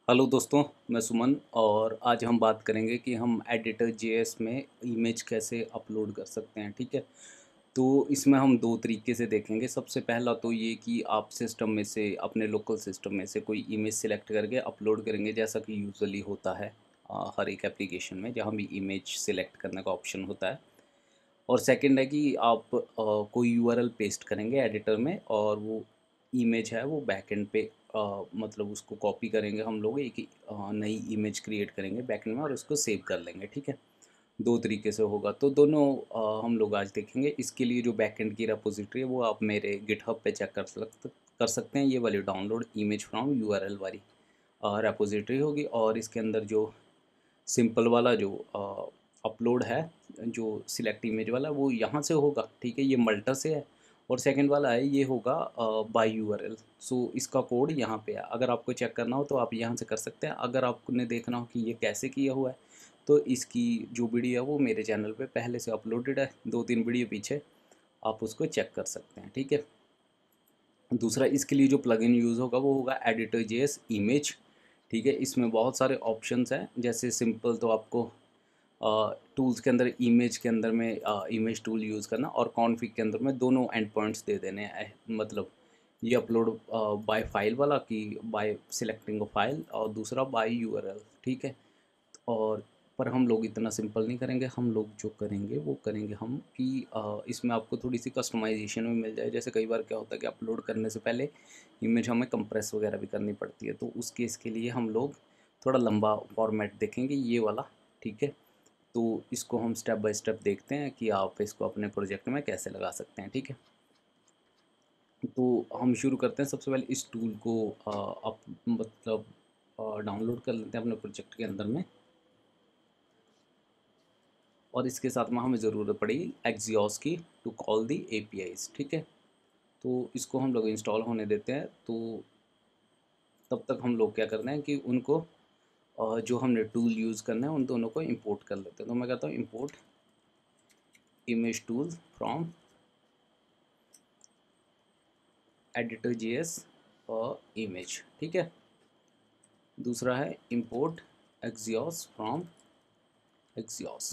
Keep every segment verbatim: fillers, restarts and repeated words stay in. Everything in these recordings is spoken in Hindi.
हेलो दोस्तों, मैं सुमन और आज हम बात करेंगे कि हम एडिटर जेएस में इमेज कैसे अपलोड कर सकते हैं। ठीक है, तो इसमें हम दो तरीके से देखेंगे। सबसे पहला तो ये कि आप सिस्टम में से, अपने लोकल सिस्टम में से कोई इमेज सेलेक्ट करके अपलोड करेंगे, जैसा कि यूजुअली होता है आ, हर एक एप्लीकेशन में जहाँ भी इमेज सेलेक्ट करने का ऑप्शन होता है। और सेकंड है कि आप अ, कोई यूआरएल पेस्ट करेंगे एडिटर में और वो इमेज है वो बैकएंड पे अ, मतलब उसको कॉपी करेंगे हम लोग, एक अ, नई इमेज क्रिएट करेंगे बैकएंड में और उसको सेव कर लेंगे। ठीक है, दो तरीके से होगा। तो दोनों अ, हम लोग आज देखेंगे। इसके लिए जो बैकएंड की रेपोजिटरी है वो आप मेरे गिटहब पे चेक कर सकते कर सकते हैं। ये वाली डाउनलोड इमेज फ्रॉम यूआरएल वाली रेपोजिटरी होगी। और इसके अंदर जो सिंपल वाला जो अपलोड है, जो सिलेक्ट इमेज वाला, वो यहाँ से होगा। ठीक है, ये मल्टा से है। और सेकंड वाला है, ये होगा बाय यूआरएल। सो इसका कोड यहाँ पे है। अगर आपको चेक करना हो तो आप यहाँ से कर सकते हैं। अगर आपने देखना हो कि ये कैसे किया हुआ है तो इसकी जो वीडियो है वो मेरे चैनल पे पहले से अपलोडेड है, दो तीन वीडियो पीछे, आप उसको चेक कर सकते हैं। ठीक है, दूसरा इसके लिए जो प्लगइन यूज़ होगा वो होगा एडिटर जेएस इमेज। ठीक है, इसमें बहुत सारे ऑप्शंस हैं। जैसे सिंपल तो आपको टूल्स के अंदर, इमेज के अंदर में इमेज टूल यूज़ करना और कॉन्फ़िग के अंदर में दोनों एंड पॉइंट्स दे देने हैं। मतलब ये अपलोड बाय फाइल वाला कि बाय सिलेक्टिंग अ फाइल, और दूसरा बाय यूआरएल। ठीक है, और पर हम लोग इतना सिंपल नहीं करेंगे। हम लोग जो करेंगे वो करेंगे हम कि अ, इसमें आपको थोड़ी सी कस्टमाइजेशन भी मिल जाए। जैसे कई बार क्या होता है कि अपलोड करने से पहले इमेज हमें कंप्रेस वगैरह भी करनी पड़ती है, तो उस केस के लिए हम लोग थोड़ा लंबा फॉर्मेट देखेंगे, ये वाला। ठीक है, तो इसको हम स्टेप बाय स्टेप देखते हैं कि आप इसको अपने प्रोजेक्ट में कैसे लगा सकते हैं। ठीक है, तो हम शुरू करते हैं। सबसे पहले इस टूल को अ, आप मतलब डाउनलोड कर लेते हैं अपने प्रोजेक्ट के अंदर में। और इसके साथ में हमें ज़रूरत पड़ेगी एक्सियोस की टू कॉल दी एपीआईज। ठीक है, तो इसको हम लोग इंस्टॉल होने देते हैं। तो तब तक हम लोग क्या करते हैं कि उनको अ, जो हमने टूल यूज़ करना है उन दोनों को इंपोर्ट कर लेते हैं। तो मैं कहता हूँ import image tool from editor JS और इमेज। ठीक है, दूसरा है इंपोर्ट एक्सियोस फ्रॉम एक्सियोस।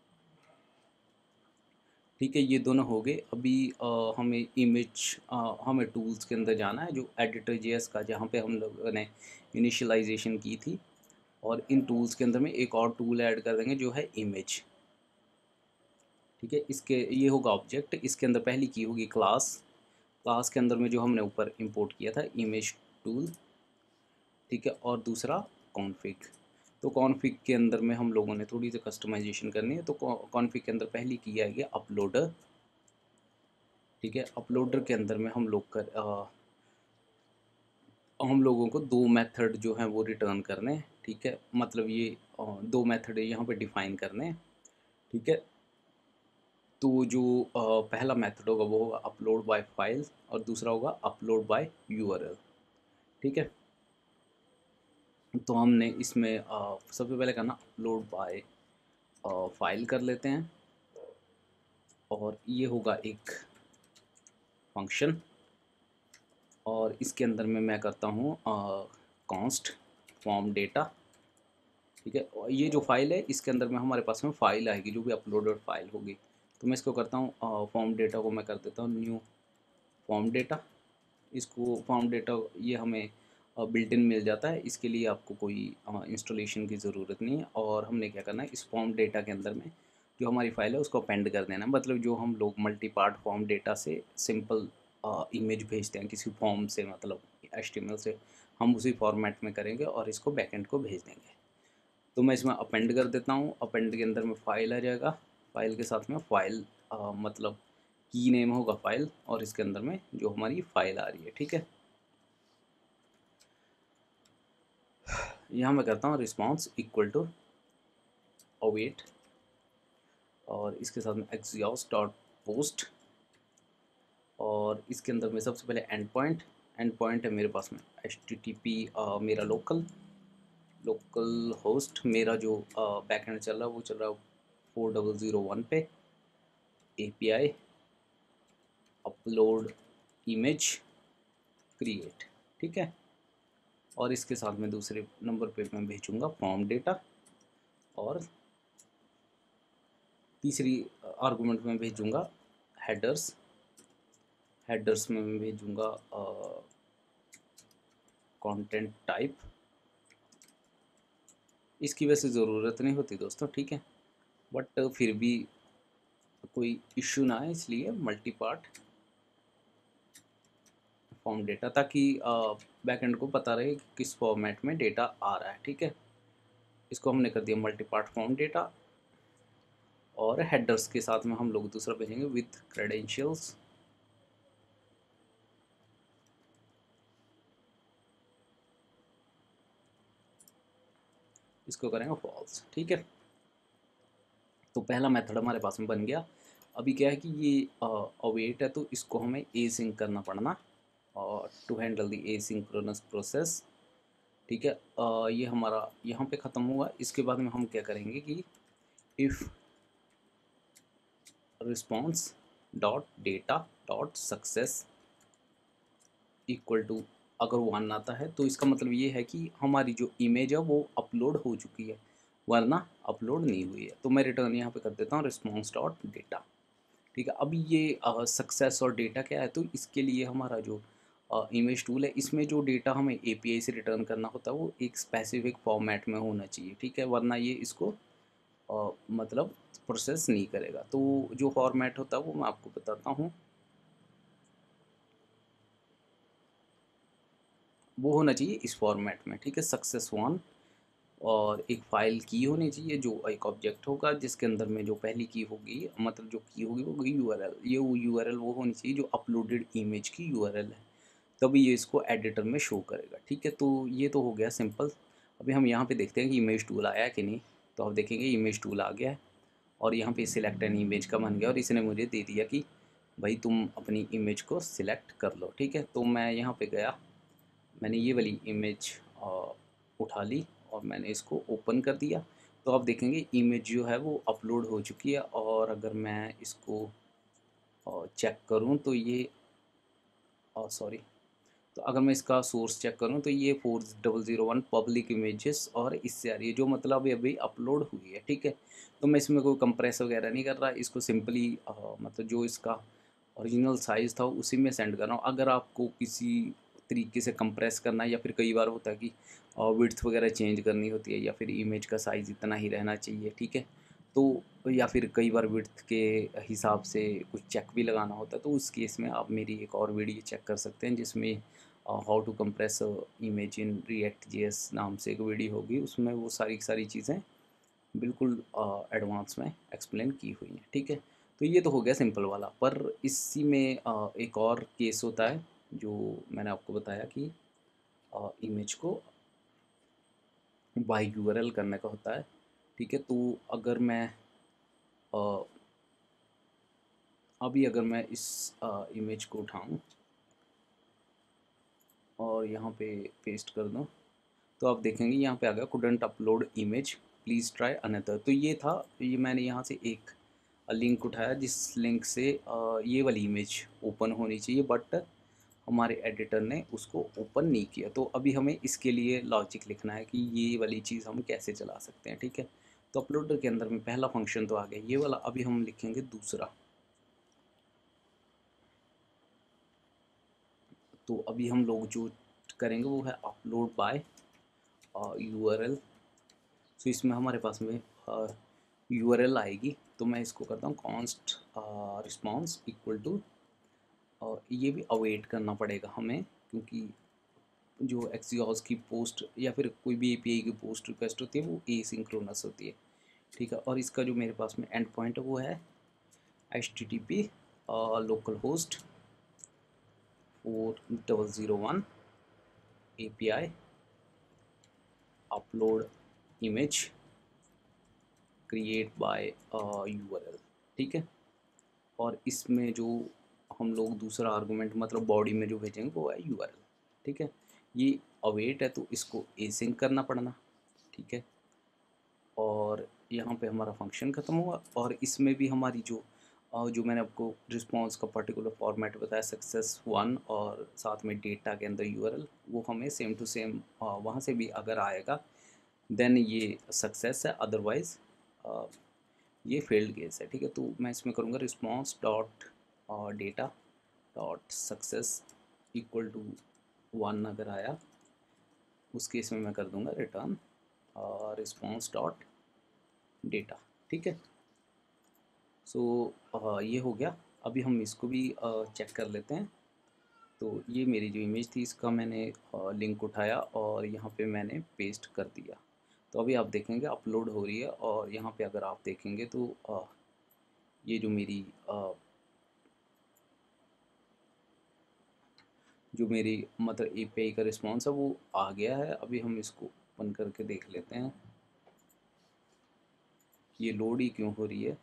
ठीक है, ये दोनों हो गए। अभी अ, हमें इमेज अ, हमें टूल्स के अंदर जाना है, जो एडिटर जेएस का, जहाँ पे हम लोगों ने इनिशियलाइजेशन की थी। और इन टूल्स के अंदर में एक और टूल ऐड कर देंगे जो है इमेज। ठीक है, इसके ये होगा ऑब्जेक्ट। इसके अंदर पहली की होगी क्लास। क्लास के अंदर में जो हमने ऊपर इंपोर्ट किया था इमेज टूल। ठीक है, और दूसरा कॉन्फ़िग। तो कॉन्फ़िग के अंदर में हम लोगों ने थोड़ी सी कस्टमाइजेशन करनी है। तो कॉन्फ़िग के अंदर पहली की आएगी अपलोडर। ठीक है, अपलोडर के अंदर में हम लोग कर आ, हम लोगों को दो मेथड जो हैं वो रिटर्न करने हैं। ठीक है, मतलब ये आ, दो मेथड यहाँ पे डिफ़ाइन करने हैं। ठीक है, तो जो आ, पहला मेथड होगा वो होगा अपलोड बाय फाइल और दूसरा होगा अपलोड बाय यूआरएल। ठीक है, तो हमने इसमें आ, सबसे पहले करना अपलोड बाय फाइल कर लेते हैं। और ये होगा एक फंक्शन, और इसके अंदर में मैं करता हूँ कॉन्स्ट फॉर्म डेटा। ठीक है, और ये जो फाइल है इसके अंदर में हमारे पास में फ़ाइल आएगी जो भी अपलोडेड फाइल होगी। तो मैं इसको करता हूँ फॉर्म डेटा को मैं कर देता हूँ न्यू फॉर्म डेटा। इसको फॉर्म डेटा ये हमें बिल्ट इन मिल जाता है। इसके लिए आपको कोई इंस्टॉलेशन की ज़रूरत नहीं है। और हमने क्या करना है, इस फॉर्म डेटा के अंदर में जो हमारी फ़ाइल है उसको अपेंड कर देना है। मतलब जो हम लोग मल्टी पार्ट फॉर्म डेटा से सिंपल इमेज भेजते हैं किसी फॉर्म से, मतलब एचटीएमएल से, हम उसी फॉर्मेट में करेंगे और इसको बैकएंड को भेज देंगे। तो मैं इसमें अपेंड कर देता हूँ। अपेंड के अंदर में फ़ाइल आ जाएगा। फ़ाइल के साथ में फ़ाइल मतलब की नेम होगा फ़ाइल, और इसके अंदर में जो हमारी फ़ाइल आ रही है। ठीक है, यहाँ मैं करता हूँ रिस्पॉन्स इक्वल टू अवेट, और इसके साथ में एक्सियोस डॉट पोस्ट। और इसके अंदर में सबसे पहले एंड पॉइंट एंड पॉइंट है मेरे पास में एच टी टी पी, मेरा लोकल लोकल होस्ट, मेरा जो बैकएंड चल रहा है वो चल रहा है फोर डबल ज़ीरो वन पे। API upload image create. ठीक है, और इसके साथ में दूसरे नंबर पे मैं भेजूँगा फॉर्म डेटा, और तीसरी आर्गुमेंट में भेजूँगा हेडर्स। हेडर्स में मैं भेजूँगा कंटेंट टाइप। इसकी वैसे ज़रूरत नहीं होती दोस्तों, ठीक है, बट फिर भी कोई इश्यू ना है इसलिए मल्टी पार्ट फॉर्म डेटा, ताकि बैकएंड को पता रहे कि किस फॉर्मेट में डेटा आ रहा है, ठीक है। इसको हमने कर दिया मल्टी पार्ट फॉर्म डेटा, और हेडर्स के साथ में हम लोग दूसरा भेजेंगे विथ क्रेडेंशियल्स। इसको करेंगे फॉल्स, ठीक है। तो पहला मेथड हमारे पास में बन गया। अभी क्या है कि ये अवेट है, तो इसको हमें ए सिंक करना पड़ना, और to handle the asynchronous process, ठीक है। अ, ये हमारा यहाँ पे ख़त्म हुआ। इसके बाद में हम क्या करेंगे कि if response dot data dot success equal to, अगर वन आता है तो इसका मतलब ये है कि हमारी जो इमेज है वो अपलोड हो चुकी है, वरना अपलोड नहीं हुई है। तो मैं रिटर्न यहाँ पे कर देता हूँ रिस्पॉन्स डॉट डेटा, ठीक है। अभी ये सक्सेस और डेटा क्या है, तो इसके लिए हमारा जो इमेज टूल है, इसमें जो डेटा हमें एपीआई से रिटर्न करना होता है वो एक स्पेसिफिक फॉर्मेट में होना चाहिए, ठीक है, वरना ये इसको अ, मतलब प्रोसेस नहीं करेगा। तो जो फॉर्मेट होता है वो मैं आपको बताता हूँ। वो होना चाहिए इस फॉर्मेट में, ठीक है, सक्सेस वन, और एक फ़ाइल की होनी चाहिए जो एक ऑब्जेक्ट होगा, जिसके अंदर में जो पहली की होगी, मतलब जो की होगी वो यूआरएल, ये वो यूआरएल वो होनी चाहिए जो अपलोडेड इमेज की यूआरएल है, तभी ये इसको एडिटर में शो करेगा, ठीक है। तो ये तो हो गया सिंपल। अभी हम यहाँ पे देखते हैं कि इमेज टूल आया है कि नहीं। तो आप देखेंगे इमेज टूल आ गया है, और यहाँ पे सिलेक्ट एन इमेज का बन गया, और इसने मुझे दे दिया कि भाई तुम अपनी इमेज को सिलेक्ट कर लो, ठीक है। तो मैं यहाँ पे गया, मैंने ये वाली इमेज उठा ली, और मैंने इसको ओपन कर दिया। तो आप देखेंगे इमेज जो है वो अपलोड हो चुकी है, और अगर मैं इसको चेक करूं तो ये, सॉरी, तो अगर मैं इसका सोर्स चेक करूं तो ये four double zero one public images और इससे आ रही है, जो मतलब अभी अभी अपलोड हुई है, ठीक है। तो मैं इसमें कोई कंप्रेस वगैरह नहीं कर रहा, इसको सिंपली मतलब जो इसका ओरिजिनल साइज़ था उसी में सेंड कर रहा हूँ। अगर आपको किसी तरीके से कंप्रेस करना है, या फिर कई बार होता है कि विड्थ वगैरह चेंज करनी होती है, या फिर इमेज का साइज़ इतना ही रहना चाहिए, ठीक है। तो या फिर कई बार विड्थ के हिसाब से कुछ चेक भी लगाना होता है, तो उस केस में आप मेरी एक और वीडियो चेक कर सकते हैं, जिसमें how to compress image in React JS नाम से एक वीडियो होगी। उसमें वो सारी सारी चीज़ें बिल्कुल एडवांस में एक्सप्लेन की हुई हैं, ठीक है। तो ये तो हो गया सिंपल वाला, पर इसी में uh, एक और केस होता है जो मैंने आपको बताया कि इमेज को बाय यूआरएल करने का होता है, ठीक है। तो अगर मैं uh, अभी अगर मैं इस इमेज को उठाऊं और यहाँ पे पेस्ट कर दूं, तो आप देखेंगे यहाँ पे आ गया couldn't upload image, please try another. तो ये था, ये मैंने यहाँ से एक लिंक उठाया जिस लिंक से ये वाली इमेज ओपन होनी चाहिए, बट हमारे एडिटर ने उसको ओपन नहीं किया। तो अभी हमें इसके लिए लॉजिक लिखना है कि ये वाली चीज़ हम कैसे चला सकते हैं, ठीक है। तो अपलोडर के अंदर में पहला फंक्शन तो आ गया ये वाला, अभी हम लिखेंगे दूसरा। तो अभी हम लोग जो करेंगे वो है अपलोड बाय यूआरएल। सो इसमें हमारे पास में यूआरएल आएगी, तो मैं इसको करता हूँ कॉन्स्ट रिस्पॉन्स इक्वल टू, ये भी अवेट करना पड़ेगा हमें, क्योंकि जो एक्सियोस की पोस्ट या फिर कोई भी एपीआई की पोस्ट रिक्वेस्ट होती है वो ए सिंक्रोनस होती है, ठीक है। और इसका जो मेरे पास में एंड पॉइंट है वो है H T T P localhost four double zero one A P I upload image create by URL, ठीक है। और इसमें जो हम लोग दूसरा आर्गूमेंट मतलब बॉडी में जो भेजेंगे वो है यूआरएल, ठीक है। ये अवेट है तो इसको एसिंक करना पड़ना, ठीक है। और यहाँ पे हमारा फंक्शन ख़त्म हुआ, और इसमें भी हमारी जो और जो मैंने आपको रिस्पॉन्स का पर्टिकुलर फॉर्मेट बताया सक्सेस वन और साथ में डेटा के अंदर यूआरएल, वो हमें सेम टू सेम वहाँ से भी अगर आएगा देन ये सक्सेस है, अदरवाइज़ ये फेल्ड केस है। ठीक है, तो मैं इसमें करूँगा response dot data dot success equal to one अगर आया उस केस में मैं कर दूँगा रिटर्न रिस्पॉन्स डॉट डेटा। ठीक है, सो so, ये हो गया। अभी हम इसको भी चेक कर लेते हैं। तो ये मेरी जो इमेज थी इसका मैंने लिंक उठाया और यहाँ पे मैंने पेस्ट कर दिया। तो अभी आप देखेंगे अपलोड हो रही है और यहाँ पे अगर आप देखेंगे तो आ, ये जो मेरी आ, जो मेरी मतलब एपीआई का रिस्पॉन्स है वो आ गया है। अभी हम इसको ओपन करके देख लेते हैं ये लोड ही क्यों हो रही है।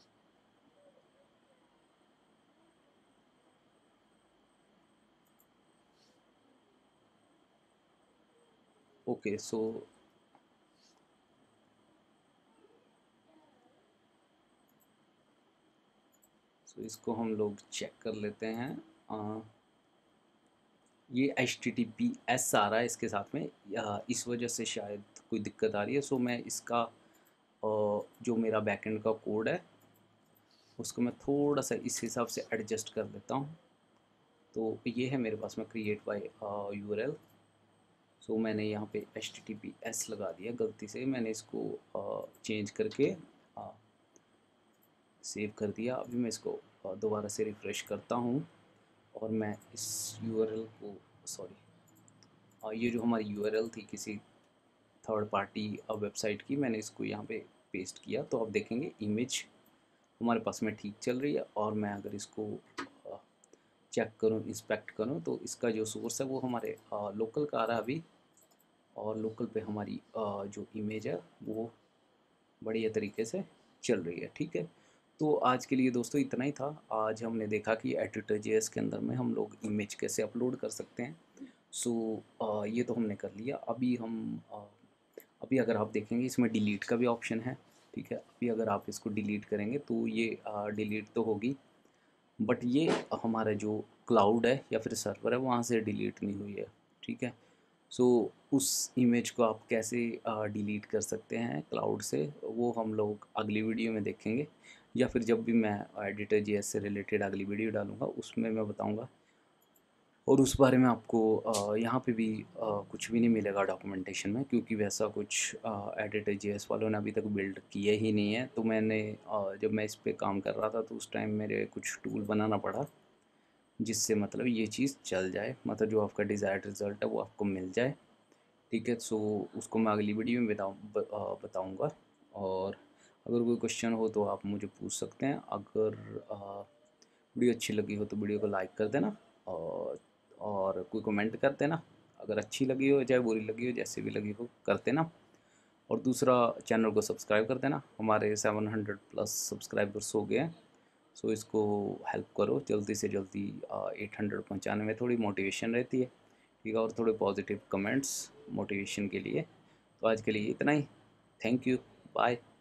ओके, सो सो इसको हम लोग चेक कर लेते हैं। आ, ये H T T P S आ रहा है इसके साथ में, या इस वजह से शायद कोई दिक्कत आ रही है। सो मैं इसका जो मेरा बैकएंड का कोड है उसको मैं थोड़ा सा इस हिसाब से एडजस्ट कर लेता हूँ। तो ये है मेरे पास में create by U R L. So मैंने यहाँ पे H T T P S लगा दिया, गलती से मैंने इसको चेंज करके सेव कर दिया। अभी मैं इसको दोबारा से रिफ़्रेश करता हूँ और मैं इस यू आर एल को, सॉरी ये जो हमारी यू आर एल थी किसी थर्ड पार्टी वेबसाइट की, मैंने इसको यहाँ पे पेस्ट किया। तो आप देखेंगे इमेज हमारे पास में ठीक चल रही है। और मैं अगर इसको चेक करूँ, इंस्पेक्ट करूँ, तो इसका जो सोर्स है वो हमारे लोकल का आ रहा है अभी, और लोकल पे हमारी जो इमेज है वो बढ़िया तरीके से चल रही है। ठीक है, तो आज के लिए दोस्तों इतना ही था। आज हमने देखा कि एडिटर जेएस के अंदर में हम लोग इमेज कैसे अपलोड कर सकते हैं। सो ये तो हमने कर लिया। अभी हम आ, अभी अगर आप देखेंगे इसमें डिलीट का भी ऑप्शन है। ठीक है, अभी अगर आप इसको डिलीट करेंगे तो ये डिलीट तो होगी, बट ये हमारा जो क्लाउड है या फिर सर्वर है वहाँ से डिलीट नहीं हुई है। ठीक है, सो so, उस इमेज को आप कैसे डिलीट कर सकते हैं क्लाउड से, वो हम लोग अगली वीडियो में देखेंगे, या फिर जब भी मैं एडिटर जीएस से रिलेटेड अगली वीडियो डालूँगा उसमें मैं बताऊँगा। और उस बारे में आपको यहाँ पे भी आ, कुछ भी नहीं मिलेगा डॉक्यूमेंटेशन में, क्योंकि वैसा कुछ एडिटर जीएस वालों ने अभी तक बिल्ड किए ही नहीं है। तो मैंने आ, जब मैं इस पर काम कर रहा था तो उस टाइम मेरे कुछ टूल बनाना पड़ा जिससे मतलब ये चीज़ चल जाए, मतलब जो आपका डिज़ायर्ड रिज़ल्ट है वो आपको मिल जाए। ठीक है, सो उसको मैं अगली वीडियो में बताऊँ बताऊँगा। और अगर कोई क्वेश्चन हो तो आप मुझे पूछ सकते हैं। अगर वीडियो अच्छी लगी हो तो वीडियो को लाइक कर देना, और और कोई कमेंट कर देना। अगर अच्छी लगी हो चाहे बुरी लगी हो, जैसे भी लगी हो कर देना। और दूसरा, चैनल को सब्सक्राइब कर देना। हमारे सेवन हंड्रेड प्लस सब्सक्राइबर्स हो गए हैं। सो इसको हेल्प करो जल्दी से जल्दी एट हंड्रेड पहुँचाने में, थोड़ी मोटिवेशन रहती है। ठीक है, और थोड़े पॉजिटिव कमेंट्स मोटिवेशन के लिए। तो आज के लिए इतना ही। Thank you, bye.